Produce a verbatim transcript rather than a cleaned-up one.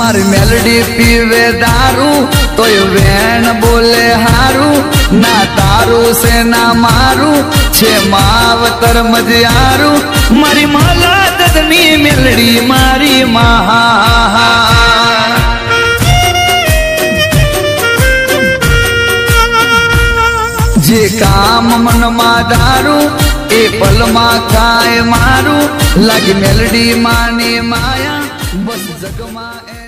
मारी मेलडी पीवे दारू तो वेण बोले हारू ना तारू से ना मारू छे मावतर मजियारू मारी माला ददनी मेलडी मारी महा जे काम मन मा दारू ए पल मा काय मारू लगी मेलडी माने माया बस जग मा